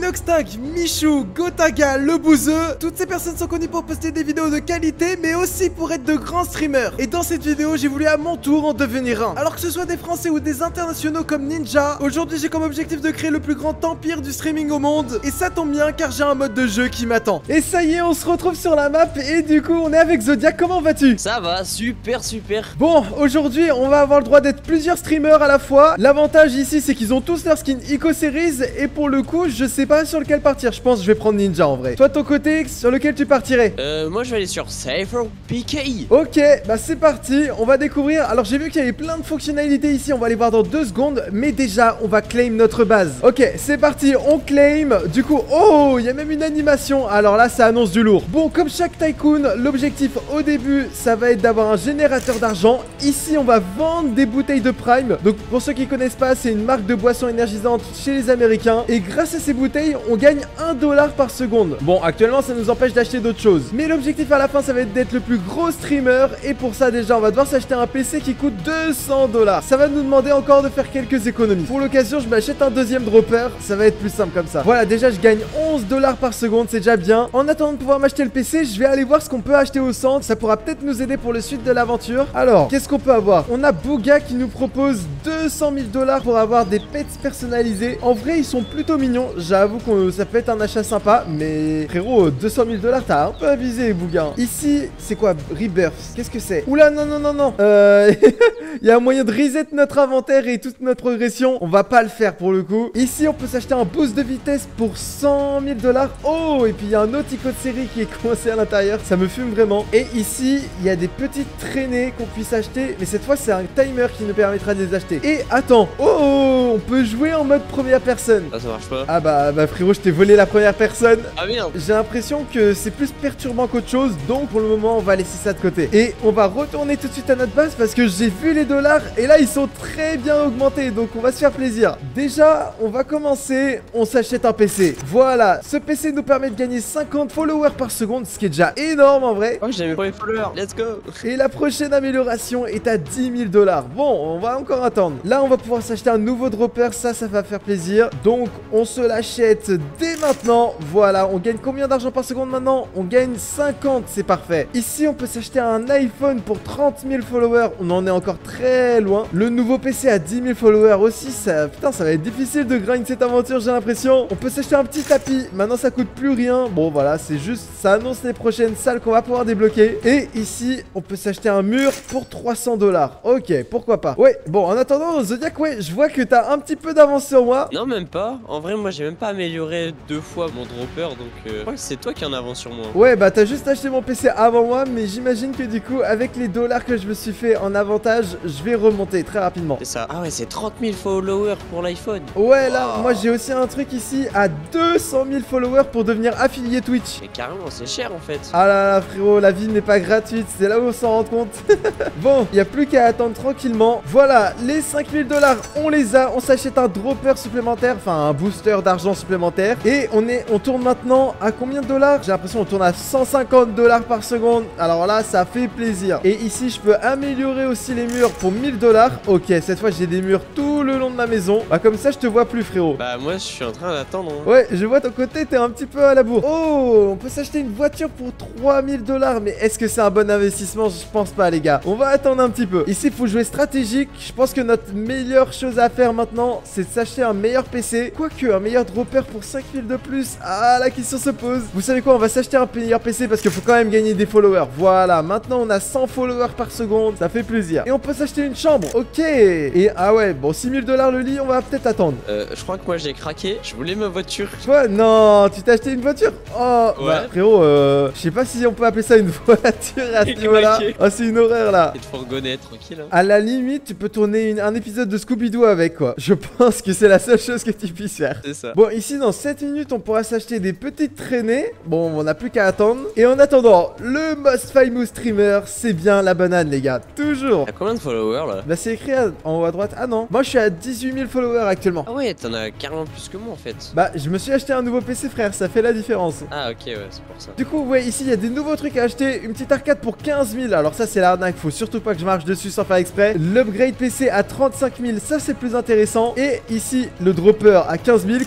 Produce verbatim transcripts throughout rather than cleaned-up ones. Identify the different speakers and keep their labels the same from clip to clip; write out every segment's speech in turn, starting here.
Speaker 1: Inoxtag, Michou, Gotaga, Le Bouzeux. Toutes ces personnes sont connues pour poster des vidéos de qualité, mais aussi pour être de grands streamers. Et dans cette vidéo, j'ai voulu à mon tour en devenir un. Alors que ce soit des Français ou des internationaux comme Ninja, aujourd'hui j'ai comme objectif de créer le plus grand empire du streaming au monde. Et ça tombe bien car j'ai un mode de jeu qui m'attend. Et ça y est, on se retrouve sur la map et du coup on est avec Zodiac. Comment vas-tu?
Speaker 2: Ça va, super super.
Speaker 1: Bon, aujourd'hui on va avoir le droit d'être plusieurs streamers à la fois. L'avantage ici c'est qu'ils ont tous leur skin Eco Series. Et pour le coup je sais pas sur lequel partir. Je pense que je vais prendre Ninja en vrai. Toi de ton côté, sur lequel tu partirais?
Speaker 2: Euh, moi je vais aller sur Cypher P K.
Speaker 1: Ok, bah c'est parti, on va découvrir. Alors j'ai vu qu'il y avait plein de fonctionnalités ici. On va les voir dans deux secondes. Mais déjà on va claim notre base. Ok, c'est parti, on claim. Du coup, oh, il y a même une animation. Alors là ça annonce du lourd. Bon, comme chaque tycoon, l'objectif au début ça va être d'avoir un générateur d'argent. Ici on va vendre des bouteilles de Prime. Donc pour ceux qui connaissent pas, c'est une marque de boisson énergisante chez les Américains. Et grâce à ces bouteilles on gagne un dollar par seconde. Bon, actuellement ça nous empêche d'acheter d'autres choses. Mais l'objectif à la fin ça va être d'être le plus gros streamer. Et pour ça déjà on va devoir s'acheter un P C qui coûte deux cents dollars. Ça va nous demander encore de faire quelques économies. Pour l'occasion je m'achète un deuxième dropper. Ça va être plus simple comme ça. Voilà, déjà je gagne onze dollars par seconde, c'est déjà bien. En attendant de pouvoir m'acheter le P C, je vais aller voir ce qu'on peut acheter au centre. Ça pourra peut-être nous aider pour le suite de l'aventure. Alors, qu'est-ce qu'on peut avoir? On a Bouga qui nous propose deux cent mille dollars pour avoir des pets personnalisés. En vrai ils sont plutôt mignons. J'avoue que ça peut être un achat sympa. Mais frérot, deux cent mille dollars t'as un peu abusé Bouga. Ici c'est quoi? Rebirth, qu'est-ce que c'est? Oula, non non non non. Euh... Il y a un moyen de reset notre inventaire et toute notre progression. On va pas le faire pour le coup. Ici on peut s'acheter un boost de vitesse pour cent mille dollars. Oh, et puis il y a un autre icône de série qui est coincé à l'intérieur. Ça me fume vraiment. Et ici il y a des petites traînées qu'on puisse acheter. Mais cette fois c'est un timer qui nous permettra de les acheter. Et attends, oh, on peut jouer en mode première personne.
Speaker 2: Ah, ça marche pas.
Speaker 1: Ah bah, bah frérot, je t'ai volé la première personne.
Speaker 2: Ah merde.
Speaker 1: J'ai l'impression que c'est plus perturbant qu'autre chose. Donc pour le moment on va laisser ça de côté. Et on va retourner tout de suite à notre base parce que j'ai vu les dollars. Et là ils sont très bien augmentés. Donc on va se faire plaisir. Déjà on va commencer. On s'achète un P C. Voilà, ce P C nous permet de gagner cinquante followers par seconde. Ce qui est déjà énorme en vrai.
Speaker 2: Oh, j'ai mes premiers followers. Let's go.
Speaker 1: Et la prochaine amélioration est à dix mille dollars. Bon, on va encore attendre. Là on va pouvoir s'acheter un nouveau dropper. Ça, ça va faire plaisir. Donc on se l'achète dès maintenant. Voilà, on gagne combien d'argent par seconde maintenant? On gagne cinquante, c'est parfait. Ici on peut s'acheter un iPhone pour trente mille followers. On en est encore très loin. Le nouveau P C à dix mille followers aussi. Ça, putain, ça va être difficile de grind cette aventure, j'ai l'impression. On peut s'acheter un petit tapis. Maintenant ça coûte plus rien. Bon voilà, c'est juste, ça annonce les prochaines salles qu'on va pouvoir débloquer. Et ici on peut s'acheter un mur pour trois cents dollars. Ok, pourquoi pas. Ouais, bon, en attendant Zodiac, ouais, je vois que t'as un petit peu d'avance sur moi.
Speaker 2: Non, même pas. En vrai, moi j'ai même pas amélioré deux fois mon dropper. Donc euh, je crois que c'est toi qui en avance sur moi.
Speaker 1: Ouais, bah t'as juste acheté mon P C avant moi. Mais j'imagine que du coup avec les dollars que je me suis fait en avantage, je vais remonter très rapidement.
Speaker 2: C'est ça. Ah ouais, c'est trente mille followers pour l'iPhone.
Speaker 1: Ouais, là,
Speaker 2: Wow.
Speaker 1: moi j'ai aussi un truc ici à deux cent mille followers pour devenir affilié Twitch.
Speaker 2: Mais carrément, c'est cher en fait.
Speaker 1: Ah là là frérot, la vie n'est pas gratuite, c'est là où on s'en rend compte. Bon, il n'y a plus qu'à attendre tranquillement. Voilà, les cinq mille dollars, on les a. On s'achète un dropper supplémentaire, enfin un booster d'argent supplémentaire. Et on est, on tourne maintenant à combien de dollars? J'ai l'impression qu'on tourne à cent cinquante dollars par seconde. Alors là, ça fait plaisir. Et ici, je peux améliorer aussi les murs pour mille dollars. Ok, cette fois, j'ai des murs tout le long de ma maison. Bah comme ça, je te vois plus frérot.
Speaker 2: Bah moi je suis en train d'attendre. Hein.
Speaker 1: Ouais, je vois ton côté, t'es un petit peu à la bourre. Oh, on peut s'acheter une voiture pour trois mille dollars. Mais est-ce que c'est un bon investissement? Je pense pas les gars. On va attendre un petit peu. Ici, il faut jouer stratégique. Je pense que notre meilleure chose à faire maintenant, c'est de s'acheter un meilleur P C. Quoique, un meilleur dropper pour cinq mille de plus. Ah, la question se pose. Vous savez quoi? On va s'acheter un meilleur P C parce qu'il faut quand même gagner des followers. Voilà, maintenant on a cent followers par seconde. Ça fait plaisir. Et on peut s'acheter une chambre. Ok. Et ah ouais, bon, six mille dollars le lit, on va peut-être attendre.
Speaker 2: Euh, je crois que moi j'ai craqué. Je voulais ma voiture.
Speaker 1: Quoi? Non, tu t'as acheté une voiture? Oh,
Speaker 2: Ouais.
Speaker 1: bah frérot, euh, je sais pas si on peut appeler ça une voiture à ce niveau-là. Oh, c'est une horreur là.
Speaker 2: Et de fourgonnette, tranquille. Hein.
Speaker 1: À la limite, tu peux tourner une- un épisode de Scooby-Doo avec quoi. Je pense que c'est la seule chose que tu puisses faire.
Speaker 2: C'est ça.
Speaker 1: Bon, ici dans sept minutes, on pourra s'acheter des petites traînées. Bon, on n'a plus qu'à attendre. Et en attendant, le most famous streamer, c'est bien la banane, les gars. Toujours.
Speaker 2: T'as combien de followers là?
Speaker 1: Bah, c'est écrit à- en haut à droite. Ah non, moi je suis à dix-huit mille followers actuellement.
Speaker 2: Ah ouais, t'en as carrément plus que moi en fait.
Speaker 1: Bah, je me suis acheté un nouveau P C, frère. Ça fait la différence.
Speaker 2: Ah ok, ouais, c'est pour ça.
Speaker 1: Du coup, ouais, ici il y a des nouveaux trucs à acheter. Une petite arcade pour quinze mille. Alors, ça, c'est l'arnaque. Faut surtout pas que je marche dessus sans faire exprès. L'upgrade P C à trente-cinq mille. Ça, c'est plus intéressant. Et ici, le dropper à quinze mille qu'on achète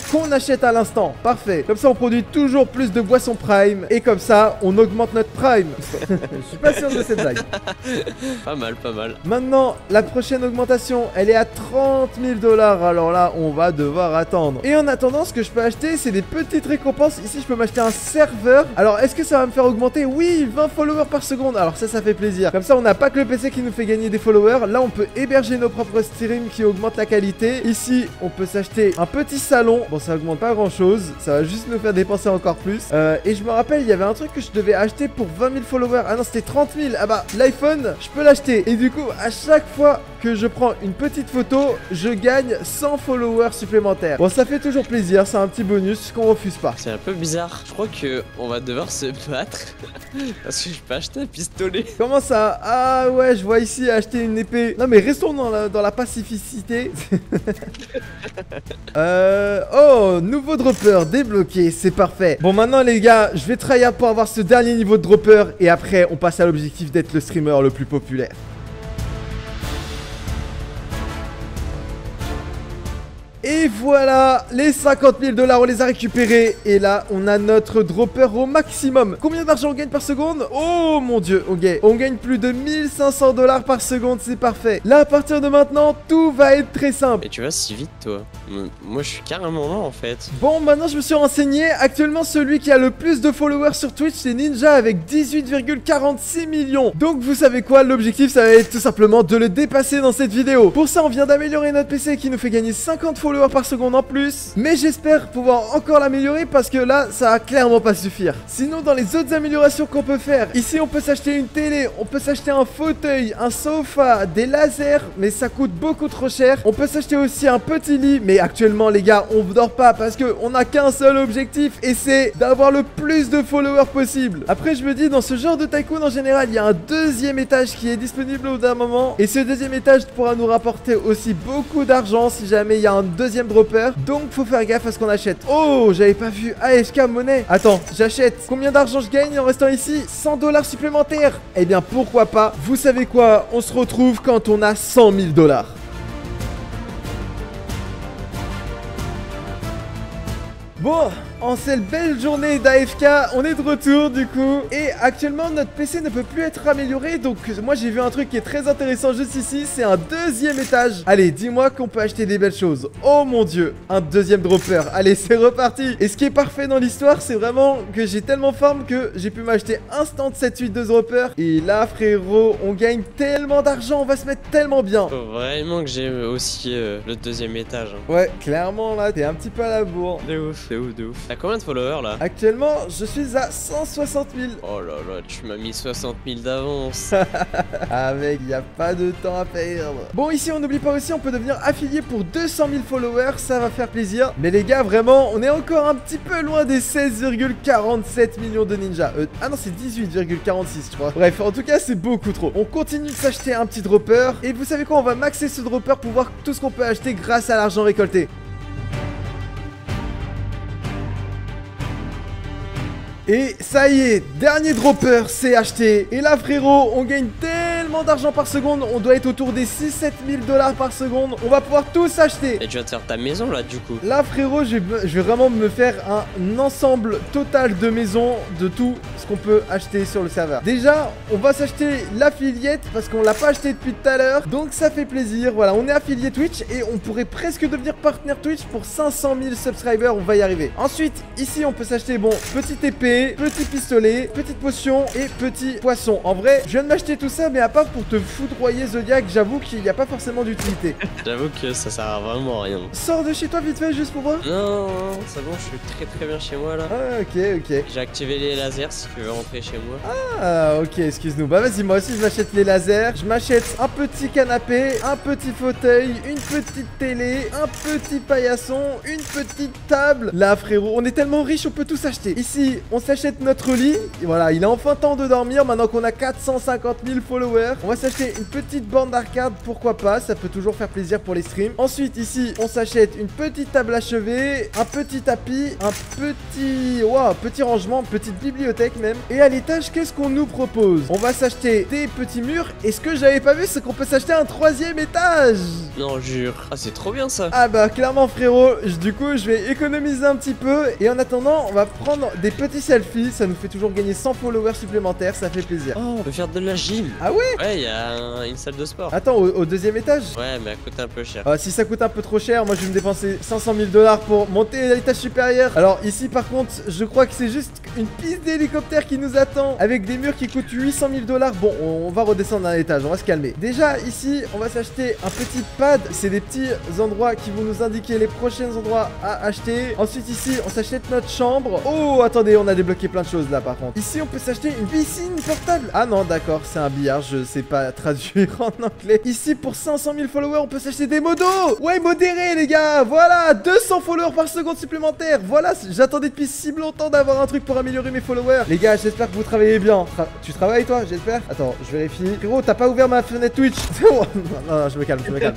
Speaker 1: j'achète à l'instant. Parfait. Comme ça, on produit toujours plus de boissons Prime. Et comme ça, on augmente notre Prime. Je suis pas sûr de cette blague.
Speaker 2: Pas mal, pas mal.
Speaker 1: Maintenant, la prochaine augmentation, elle est à trente mille dollars. Alors là, on va devoir attendre. Et en attendant, ce que je peux acheter, c'est des petites récompenses. Ici, je peux m'acheter un serveur. Alors, est-ce que ça va me faire augmenter? Oui, vingt followers par seconde. Alors ça, ça fait plaisir. Comme ça, on n'a pas que le P C qui nous fait gagner des followers. Là, on peut héberger nos propres streams qui augmentent la qualité. Ici, on peut s'acheter un petit salon. Bon, ça augmente pas grand-chose. Ça va juste nous faire dépenser encore plus. Euh, et je me rappelle, il y avait un truc que je devais acheter pour vingt mille followers. Ah non, c'était trente mille. Ah bah, l'iPhone, je peux l'acheter. Et du coup, à chaque fois que je prends une petite photo, je gagne cent followers supplémentaires. Bon, ça fait toujours plaisir. C'est un petit bonus qu'on refuse pas.
Speaker 2: C'est un peu bizarre. Je crois que on va devoir se battre parce que je peux acheter un pistolet.
Speaker 1: Comment ça? Ah ouais, je vois ici acheter une épée. Non mais restons dans la, dans la pacificité. euh, oh, nouveau dropper débloqué, c'est parfait. Bon, maintenant les gars, je vais tryhard pour avoir ce dernier niveau de dropper. Et après, on passe à l'objectif d'être le streamer le plus populaire. Et voilà, les cinquante mille dollars, on les a récupérés. Et là, on a notre dropper au maximum. Combien d'argent on gagne par seconde? Oh mon dieu, on gagne, on gagne plus de mille cinq cents dollars par seconde, c'est parfait. Là, à partir de maintenant, tout va être très simple.
Speaker 2: Et tu vas si vite, toi. Moi, je suis carrément là, en fait.
Speaker 1: Bon, maintenant, je me suis renseigné. Actuellement, celui qui a le plus de followers sur Twitch, c'est Ninja avec dix-huit virgule quarante-six millions. Donc, vous savez quoi? L'objectif, ça va être tout simplement de le dépasser dans cette vidéo. Pour ça, on vient d'améliorer notre P C qui nous fait gagner cinquante followers par seconde en plus. Mais j'espère pouvoir encore l'améliorer parce que là, ça va clairement pas suffire. Sinon, dans les autres améliorations qu'on peut faire, ici, on peut s'acheter une télé, on peut s'acheter un fauteuil, un sofa, des lasers, mais ça coûte beaucoup trop cher. On peut s'acheter aussi un petit lit, mais actuellement, les gars, on dort pas parce que on a qu'un seul objectif et c'est d'avoir le plus de followers possible. Après, je me dis, dans ce genre de tycoon, en général, il y a un deuxième étage qui est disponible au d'un moment et ce deuxième étage pourra nous rapporter aussi beaucoup d'argent si jamais il y a un deuxième dropper. Donc faut faire gaffe à ce qu'on achète. Oh, j'avais pas vu A F K monnaie. Attends, j'achète. Combien d'argent je gagne en restant ici? Cent dollars supplémentaires. Eh bien pourquoi pas. Vous savez quoi? On se retrouve quand on a cent mille dollars. Bon, en cette belle journée d'A F K, on est de retour du coup. Et actuellement, notre P C ne peut plus être amélioré. Donc moi, j'ai vu un truc qui est très intéressant juste ici. C'est un deuxième étage. Allez, dis-moi qu'on peut acheter des belles choses. Oh mon dieu, un deuxième dropper. Allez, c'est reparti. Et ce qui est parfait dans l'histoire, c'est vraiment que j'ai tellement farm que j'ai pu m'acheter instant sept huit deux dropper. Et là, frérot, on gagne tellement d'argent. On va se mettre tellement bien.
Speaker 2: Faut vraiment que j'ai aussi euh, le deuxième étage. Hein.
Speaker 1: Ouais, clairement là, t'es un petit peu à la bourre.
Speaker 2: De ouf. De ouf, de ouf. T'as combien de followers là?
Speaker 1: Actuellement, je suis à cent soixante mille.
Speaker 2: Oh là là, tu m'as mis soixante mille d'avance.
Speaker 1: Ah mec, il n'y a pas de temps à perdre. Bon, ici, on n'oublie pas aussi, on peut devenir affilié pour deux cent mille followers. Ça va faire plaisir. Mais les gars, vraiment, on est encore un petit peu loin des seize virgule quarante-sept millions de ninjas. Euh, ah non, c'est dix-huit virgule quarante-six, je crois. Bref, en tout cas, c'est beaucoup trop. On continue de s'acheter un petit dropper. Et vous savez quoi? On va maxer ce dropper pour voir tout ce qu'on peut acheter grâce à l'argent récolté. Et ça y est, dernier dropper, c'est acheté. Et là frérot, on gagne tellement d'argent par seconde. On doit être autour des six sept mille dollars par seconde. On va pouvoir tous acheter.
Speaker 2: Et tu vas te faire ta maison là du coup.
Speaker 1: Là frérot, je vais, je vais vraiment me faire un ensemble total de maisons, de tout ce qu'on peut acheter sur le serveur. Déjà, on va s'acheter l'affiliate parce qu'on l'a pas acheté depuis tout à l'heure. Donc ça fait plaisir. Voilà, on est affilié Twitch et on pourrait presque devenir partenaire Twitch pour cinq cent mille subscribers. On va y arriver. Ensuite, ici on peut s'acheter, bon, petite épée, petit pistolet, petite potion et petit poisson. En vrai, je viens de m'acheter tout ça, mais à part pour te foudroyer Zodiac, j'avoue qu'il n'y a pas forcément d'utilité.
Speaker 2: J'avoue que ça sert à vraiment à rien.
Speaker 1: Sors de chez toi vite fait, juste pour voir.
Speaker 2: Non, non, c'est bon, je suis très très bien chez moi là.
Speaker 1: Ah, ok, ok.
Speaker 2: J'ai activé les lasers si tu veux rentrer chez moi.
Speaker 1: Ah, ok, excuse-nous. Bah vas-y, moi aussi je m'achète les lasers. Je m'achète un petit canapé, un petit fauteuil, une petite télé, un petit paillasson, une petite table. Là, frérot, on est tellement riche, on peut tout s'acheter. Ici, on s'achète notre lit. Et voilà, il est enfin temps de dormir maintenant qu'on a quatre cent cinquante mille followers. supplémentaires. On va s'acheter une petite borne d'arcade, pourquoi pas, ça peut toujours faire plaisir pour les streams. Ensuite ici on s'achète une petite table à chevet, un petit tapis, un petit wow, petit rangement, petite bibliothèque même. Et à l'étage, qu'est-ce qu'on nous propose? On va s'acheter des petits murs. Et ce que j'avais pas vu, c'est qu'on peut s'acheter un troisième étage.
Speaker 2: Non, jure. Ah, c'est trop bien ça.
Speaker 1: Ah bah clairement frérot, je- du coup je vais économiser un petit peu. Et en attendant, on va prendre des petits selfies. Ça nous fait toujours gagner cent followers supplémentaires, ça fait plaisir.
Speaker 2: Oh, on peut faire de la gym.
Speaker 1: Ah ouais?
Speaker 2: Ouais, il y a un- une salle de sport.
Speaker 1: Attends, au, au deuxième étage?
Speaker 2: Ouais, mais elle coûte un peu cher.
Speaker 1: Ah, si ça coûte un peu trop cher, moi je vais me dépenser cinq cent mille dollars pour monter à l'étage supérieur. Alors ici par contre, je crois que c'est juste une piste d'hélicoptère qui nous attend avec des murs qui coûtent huit cent mille dollars. Bon, on va redescendre à l'étage, on va se calmer. Déjà ici, on va s'acheter un petit pad. C'est des petits endroits qui vont nous indiquer les prochains endroits à acheter. Ensuite ici, on s'achète notre chambre. Oh, attendez, on a débloqué plein de choses là par contre. Ici, on peut s'acheter une piscine portable. Ah non, d'accord, c'est un billard, je sais pas traduire en anglais. Ici, pour cinq cent mille followers, on peut s'acheter des modos. Ouais, modéré les gars. Voilà, deux cents followers par seconde supplémentaire. Voilà, j'attendais depuis si longtemps d'avoir un truc pour améliorer mes followers. Les gars, j'espère que vous travaillez bien. Tra tu travailles toi, j'espère? Attends, je vérifie. Frérot, t'as pas ouvert ma fenêtre Twitch? non, non, non, je me calme, je me calme.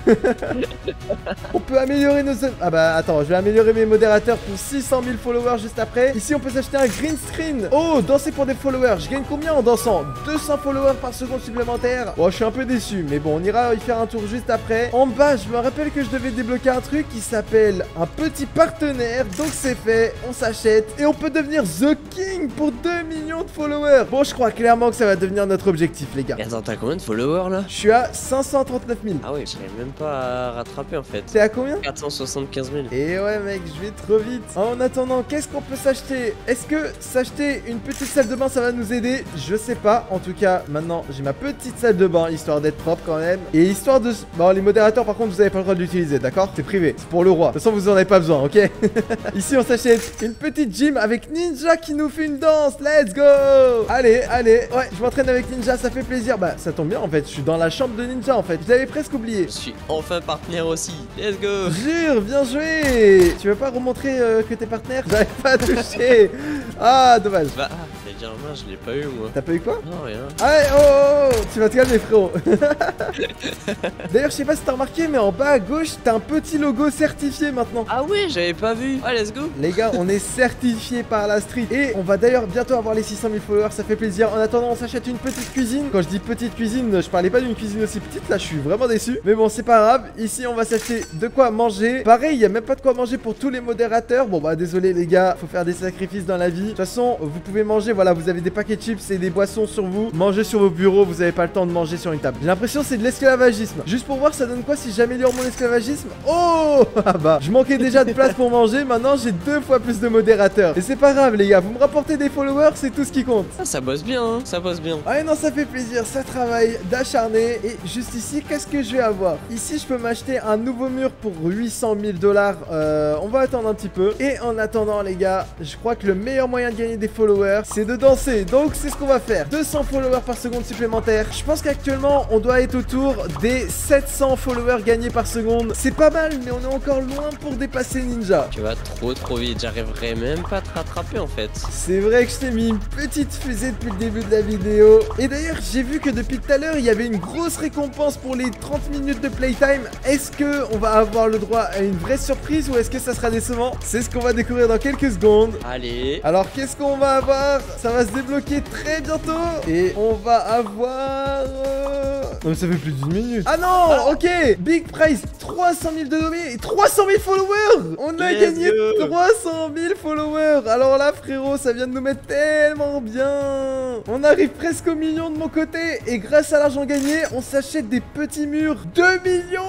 Speaker 1: On peut améliorer nos... Ah bah attends, je vais améliorer mes modérateurs pour six cent mille followers juste après. Ici, on peut s'acheter un green screen. Oh, danser pour des followers. Je gagne combien en dansant? deux cents followers par seconde supplémentaire. Bon, je suis un peu déçu, mais bon, on ira y faire un tour juste après. En bas, je me rappelle que je devais débloquer un truc qui s'appelle un petit partenaire. Donc c'est fait, on s'achète et on peut devenir The King pour deux millions de followers. Bon, je crois clairement que ça va devenir notre objectif, les gars.
Speaker 2: Et attends, t'as combien de followers là?
Speaker 1: Je suis à cinq cent trente-neuf mille.
Speaker 2: Ah ouais, j'arrive même pas à rattraper en fait.
Speaker 1: T'es à combien?
Speaker 2: quatre cent soixante-quinze mille.
Speaker 1: Et ouais mec, je vais trop vite. En attendant, qu'est-ce qu'on peut s'acheter? Est-ce que s'acheter une petite salle de bain ça va nous aider? Je sais pas. En tout cas, maintenant j'ai ma petite salle de bain histoire d'être propre quand même. Et histoire de... Bon, les modérateurs par contre vous avez pas le droit de l'utiliser, d'accord? C'est privé, c'est pour le roi. De toute façon vous en avez pas besoin, ok? Ici on s'achète une petite gym avec Ninja qui nous fait une danse. Let's go! Allez, allez. Ouais, je m'entraîne avec Ninja, ça fait plaisir. Bah ça tombe bien en fait, je suis dans la chambre de Ninja en fait. Je l'avais presque oublié.
Speaker 2: Je suis enfin partenaire aussi. Let's go!
Speaker 1: Jure, bien joué. Tu veux pas remontrer euh, que t'es partenaire? J'avais pas touché. Ah, dommage.
Speaker 2: Bah, ah, mais dire moi, je l'ai pas eu moi.
Speaker 1: T'as pas eu quoi?
Speaker 2: Non, rien.
Speaker 1: Allez, oh, oh, oh, tu vas te calmer frérot. D'ailleurs, je sais pas si t'as remarqué, mais en bas à gauche, t'as un petit logo certifié maintenant.
Speaker 2: Ah ouais, j'avais pas vu. Ah, let's go!
Speaker 1: Les gars, on est certifié par la street. Et on va d'ailleurs bientôt avoir les six cent mille followers, ça fait plaisir. En attendant, on s'achète une petite cuisine. Quand je dis petite cuisine, je parlais pas d'une cuisine aussi petite. Là, je suis vraiment déçu. Mais bon, c'est pas grave. Ici, on va s'acheter de quoi manger. Pareil, il y a même pas de quoi manger pour tous les modérateurs. Bon, bah, désolé, les gars. Faut faire des sacrifices dans la vie. De toute façon, vous pouvez manger. Voilà, vous avez des paquets de chips et des boissons sur vous. Mangez sur vos bureaux. Vous avez pas le temps de manger sur une table. J'ai l'impression que c'est de l'esclavagisme. Juste pour voir, ça donne quoi si j'améliore mon esclavagisme? Oh, ah bah, je manquais déjà de place pour manger. Maintenant, j'ai deux fois plus de modérateurs. Et c'est pas grave, les gars. Vous me rapportez des followers, c'est tout ce qui compte.
Speaker 2: Ah, ça bosse bien, hein. Ça bosse bien.
Speaker 1: Ah non, ça fait plaisir, ça travaille d'acharné. Et juste ici, qu'est-ce que je vais avoir? Ici, je peux m'acheter un nouveau mur pour huit cent mille dollars. Euh, on va attendre un petit peu. Et en attendant, les gars, je crois que le meilleur moyen de gagner des followers, c'est de danser. Donc, c'est ce qu'on va faire. deux cents followers par seconde supplémentaire. Je pense qu'actuellement, on doit être autour des sept cents followers gagnés par seconde. C'est pas mal, mais on est encore loin pour dépasser Ninja.
Speaker 2: Tu vas trop trop vite. J'arriverai même pas à te rattraper en fait.
Speaker 1: C'est vrai que je t'ai mis une petite fusée depuis le début de la vidéo. Et d'ailleurs, j'ai vu que depuis tout à l'heure, il y avait une grosse récompense pour les trente minutes de playtime. Est-ce que on va avoir le droit à une vraie surprise ou est-ce que ça sera décevant? C'est ce qu'on va découvrir dans quelques secondes.
Speaker 2: Allez.
Speaker 1: Alors, qu'est-ce qu'on va avoir? Ça va se débloquer très bientôt. Et on va avoir... euh, Non, mais ça fait plus d'une minute. Ah non, ah. Ok. Big prize, trois cent mille de nommés et trois cent mille followers. On a
Speaker 2: Let's
Speaker 1: gagné
Speaker 2: go.
Speaker 1: trois cent mille followers. Alors là, frérot, ça vient de nous mettre tellement bien. On arrive presque au million de mon côté. Et grâce à l'argent gagné, on s'achète des petits murs. deux millions.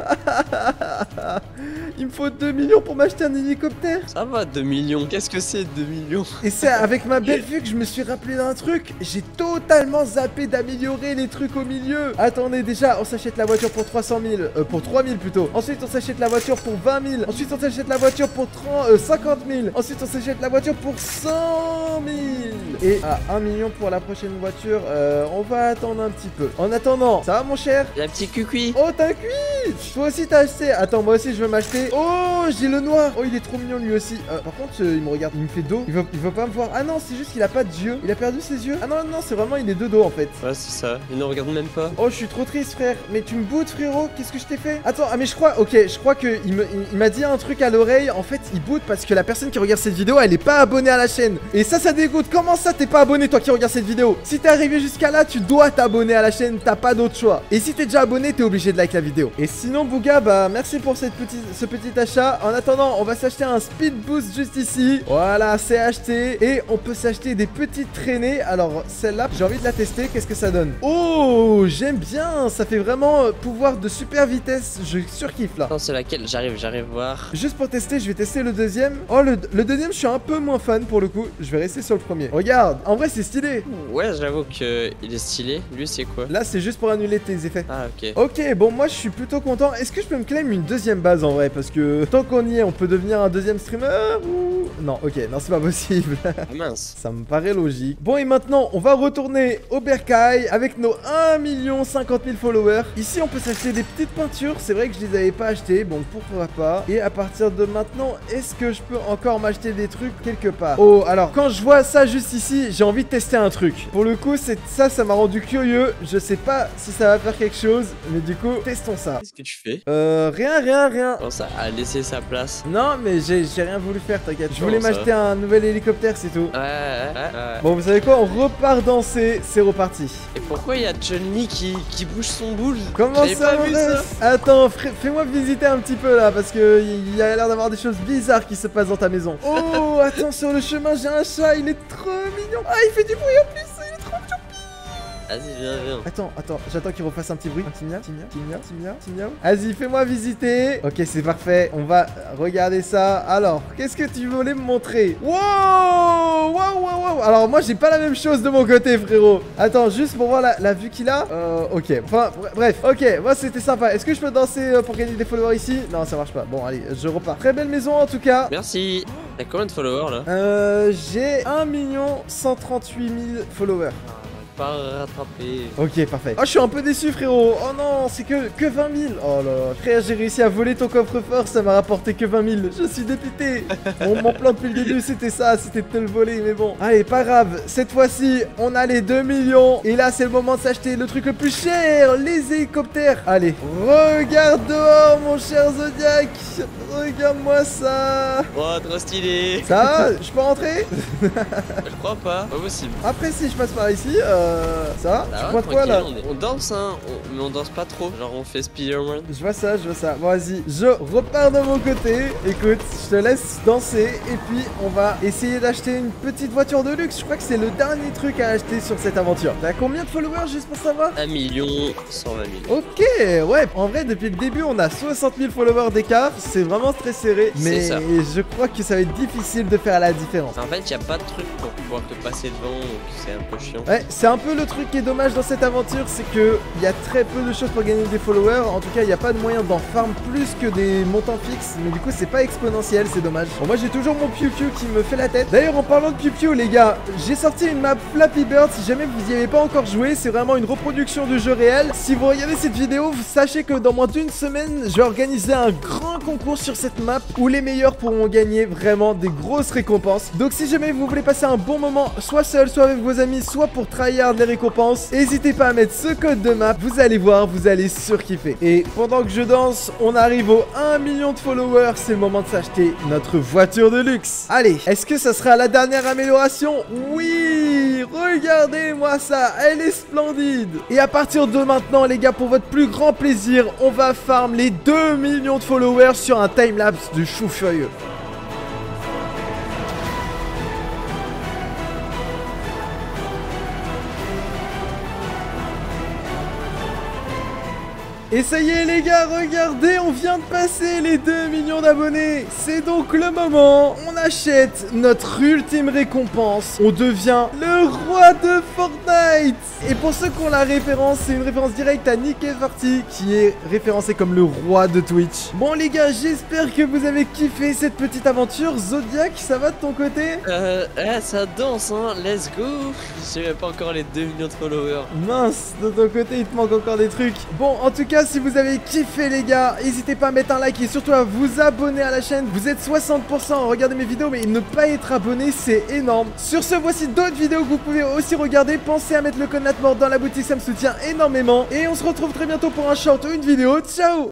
Speaker 1: Il me faut deux millions pour m'acheter un hélicoptère.
Speaker 2: Ça va, deux millions. Qu'est-ce que c'est deux millions?
Speaker 1: Et c'est avec ma belle vue que je me suis rappelé d'un truc. J'ai totalement zappé d'améliorer les trucs au milieu. Attendez, déjà, on s'achète la voiture pour trois cent mille. Euh, pour trois mille plutôt. Ensuite, on s'achète la voiture pour vingt mille. Ensuite, on s'achète la voiture pour trente, euh, cinquante mille. Ensuite, on s'achète la voiture pour cent mille. Et à un million pour la prochaine voiture, euh, on va attendre un petit peu. En attendant, ça va mon cher?
Speaker 2: La petite cucui.
Speaker 1: Oh, t'as un cuit. Toi aussi, t'as acheté. Attends, moi aussi, je veux m'acheter. Oh, j'ai le noir. Oh, il est trop mignon lui aussi. Euh, par contre, euh, il me regarde. Il me fait dos. Il veut, il veut pas me voir. Ah non, c'est juste qu'il a a pas d'yeux. Il a perdu ses yeux. Ah non, non, c'est vraiment, il est de dos en fait.
Speaker 2: Ouais, c'est ça. Il ne regarde même pas.
Speaker 1: Oh, je suis trop triste, frère. Mais tu me boutes, frérot. Qu'est-ce que je t'ai fait? Attends, ah, mais je crois, ok, je crois que il me- il- il m'a dit un truc à l'oreille. En fait, il boot parce que la personne qui regarde cette vidéo, elle est pas abonnée à la chaîne. Et ça, ça dégoûte. Comment ça, t'es pas abonné, toi qui regarde cette vidéo? Si t'es arrivé jusqu'à là, tu dois t'abonner à la chaîne. T'as pas d'autre choix. Et si t'es déjà abonné, t'es obligé de like la vidéo. Et sinon, Bouga, bah, merci pour cette petite, ce petit achat. En attendant, on va s'acheter un speed boost juste ici. Voilà, c'est acheté. Et on peut s'acheter des petites traînées. Alors, celle-là, j'ai envie de la tester. Qu'est-ce que ça donne? Oh, j'aime bien. Ça fait vraiment euh, pouvoir de super vitesse. Je surkiffe là.
Speaker 2: Non, c'est laquelle? J'arrive, j'arrive voir.
Speaker 1: Juste pour tester, je vais tester le deuxième. Oh, le, le deuxième, je suis un peu moins fan pour le coup. Je vais rester sur le premier. Regarde, en vrai, c'est stylé.
Speaker 2: Ouais, j'avoue que il est stylé. Lui, c'est quoi?
Speaker 1: Là, c'est juste pour annuler tes effets.
Speaker 2: Ah, ok.
Speaker 1: Ok, bon, moi, je suis plutôt content. Est-ce que je peux me claim une deuxième base en vrai? Parce que tant qu'on y est, on peut devenir un deuxième streamer ou... Non, ok, non, c'est pas possible.
Speaker 2: Ah, mince.
Speaker 1: Ça me paraît logique. Bon, et maintenant, on va retourner au bercail avec nos un million cinquante mille followers. Ici, on peut s'acheter des petites peintures. C'est vrai que je les avais pas achetées. Bon, pourquoi pas. Et à partir de maintenant, est-ce que je peux encore m'acheter des trucs quelque part? Oh, alors, quand je vois ça juste ici, j'ai envie de tester un truc. Pour le coup, c'est ça, ça m'a rendu curieux. Je sais pas si ça va faire quelque chose. Mais du coup, testons ça.
Speaker 2: Qu'est-ce que tu fais?
Speaker 1: Euh, rien, rien, rien.
Speaker 2: Comment ça a laissé sa place?
Speaker 1: Non, mais j'ai j'ai rien voulu faire, t'inquiète. Je
Speaker 2: Comment
Speaker 1: voulais
Speaker 2: ça?
Speaker 1: m'acheter un nouvel hélicoptère, c'est tout.
Speaker 2: Ouais, ouais, ouais, ouais.
Speaker 1: Bon, vous savez quoi? On repart danser. C'est reparti.
Speaker 2: Et pourquoi il y a Johnny qui, qui bouge son boule?
Speaker 1: Comment
Speaker 2: J'avais
Speaker 1: ça,
Speaker 2: pas vu
Speaker 1: Maurice?
Speaker 2: ça.
Speaker 1: Attends, fr- fais-moi visiter un petit peu là, parce que il y a l'air d'avoir des choses bizarres qui se passent dans ta maison. Oh, attends, sur le chemin, j'ai un chat, il est trop mignon. Ah, il fait du bruit en plus, il est trop mignon.
Speaker 2: Vas-y, viens, viens.
Speaker 1: Attends, attends, j'attends qu'il refasse un petit bruit. Un petit miaou, petit miaou, petit miaou, petit miaou, petit miaou. Vas-y, fais-moi visiter. Ok, c'est parfait. On va regarder ça. Alors, qu'est-ce que tu voulais me montrer? Wow! Wow, wow, wow. Alors, moi, j'ai pas la même chose de mon côté, frérot. Attends, juste pour voir la, la vue qu'il a. Euh, ok. Enfin, bref. Ok, moi, c'était sympa. Est-ce que je peux danser euh, pour gagner des followers ici? Non, ça marche pas. Bon, allez, je repars. Très belle maison, en tout cas.
Speaker 2: Merci. T'as combien de followers là?
Speaker 1: Euh, j'ai un million cent trente-huit mille followers.
Speaker 2: Pas rattrapé.
Speaker 1: Ok, parfait. Oh, je suis un peu déçu, frérot. Oh non, c'est que, que vingt mille. Oh là là. Frère, j'ai réussi à voler ton coffre-fort. Ça m'a rapporté que vingt mille. Je suis dépité. On m'en plan depuis le début. C'était ça. C'était de te le voler. Mais bon. Allez, pas grave. Cette fois-ci, on a les deux millions. Et là, c'est le moment de s'acheter le truc le plus cher. Les hélicoptères. Allez. Regarde dehors, mon cher Zodiac. Regarde-moi ça.
Speaker 2: Oh, trop stylé.
Speaker 1: Ça va? Je peux rentrer?
Speaker 2: Je crois pas. Pas possible.
Speaker 1: Après, si je passe par ici, euh, ça va?
Speaker 2: Bah
Speaker 1: Tu
Speaker 2: ouais,
Speaker 1: vois de quoi là?
Speaker 2: tranquille, on, est- on danse, hein. on- mais on danse pas trop. Genre, on fait Spider-Man.
Speaker 1: Je vois ça, je vois ça. Bon, vas-y, je repars de mon côté. Écoute, je te laisse danser. Et puis, on va essayer d'acheter une petite voiture de luxe. Je crois que c'est le dernier truc à acheter sur cette aventure. T'as combien de followers juste pour savoir?
Speaker 2: un million cent vingt mille.
Speaker 1: Ok, ouais. En vrai, depuis le début, on a soixante mille followers d'écart. C'est vraiment très serré.
Speaker 2: C'est
Speaker 1: Mais
Speaker 2: ça.
Speaker 1: je crois que ça va être difficile de faire la différence.
Speaker 2: En fait, y a pas de truc pour pouvoir te passer devant, donc c'est un peu chiant.
Speaker 1: Ouais, c'est un peu le truc qui est dommage dans cette aventure, c'est que il y a très peu de choses pour gagner des followers. En tout cas, il n'y a pas de moyen d'en farm plus que des montants fixes. Mais du coup, c'est pas exponentiel, c'est dommage. Bon, moi, j'ai toujours mon Pew Pew qui me fait la tête. D'ailleurs, en parlant de Pew Pew, les gars, j'ai sorti une map Flappy Bird. Si jamais vous y avez pas encore joué, c'est vraiment une reproduction du jeu réel. Si vous regardez cette vidéo, vous sachez que dans moins d'une semaine, je vais organiser un grand concours sur cette map où les meilleurs pourront gagner vraiment des grosses récompenses. Donc, si jamais vous voulez passer un bon moment, soit seul, soit avec vos amis, soit pour tryhard les récompenses, n'hésitez pas à mettre ce code de map. Vous allez voir, vous allez surkiffer. Et pendant que je danse, on arrive au un million de followers. C'est le moment de s'acheter notre voiture de luxe. Allez, est-ce que ça sera la dernière amélioration? Oui, regardez-moi ça, elle est splendide. Et à partir de maintenant, les gars, pour votre plus grand plaisir, on va farm les deux millions de followers sur un timelapse de chou furieux. Et ça y est les gars, regardez, on vient de passer les deux millions d'abonnés. C'est donc le moment, on achète notre ultime récompense. On devient le roi de Fortnite. Et pour ceux qui ont la référence, c'est une référence directe à Nick-Forty, qui est référencé comme le roi de Twitch. Bon les gars, j'espère que vous avez kiffé cette petite aventure. Zodiac, ça va de ton côté?
Speaker 2: Euh, ouais, ça danse, hein. Let's go. J'ai même pas encore les deux millions de followers.
Speaker 1: Mince, de ton côté, il te manque encore des trucs. Bon, en tout cas, si vous avez kiffé les gars, n'hésitez pas à mettre un like et surtout à vous abonner à la chaîne. Vous êtes soixante pour cent à regarder mes vidéos vidéo, mais ne pas être abonné, c'est énorme. Sur ce, voici d'autres vidéos que vous pouvez aussi regarder. Pensez à mettre le code Natmort dans la boutique, ça me soutient énormément. Et on se retrouve très bientôt pour un short ou une vidéo. Ciao!